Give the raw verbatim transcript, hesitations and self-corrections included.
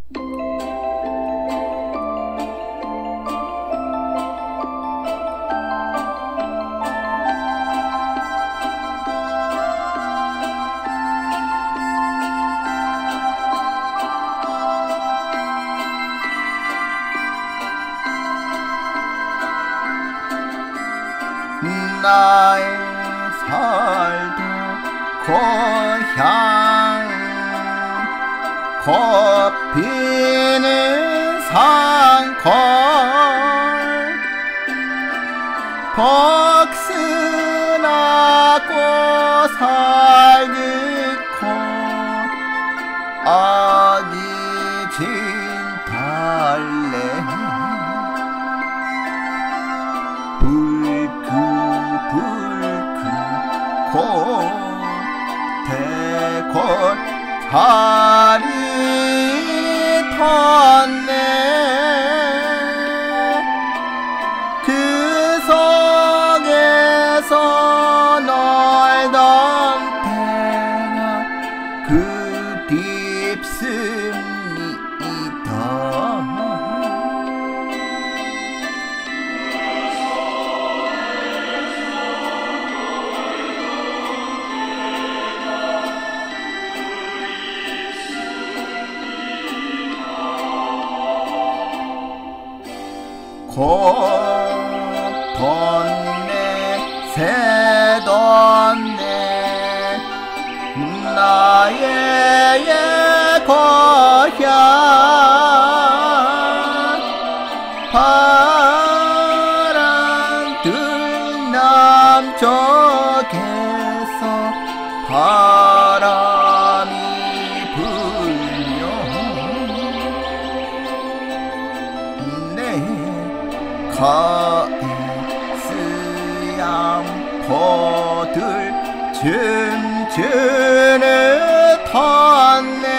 나의 살도 고향 꽃피는 산골 복순하고 살기고 아기 진 달래 불크 곧 대곧 자리 텄네 그 속에서 놀던 태양 그 딥습니다. 곧돈네 새돈네 나의 고향 파란들 남쪽에서 바람이 불며 내 가을 쓰얀포들 춤추는 턴네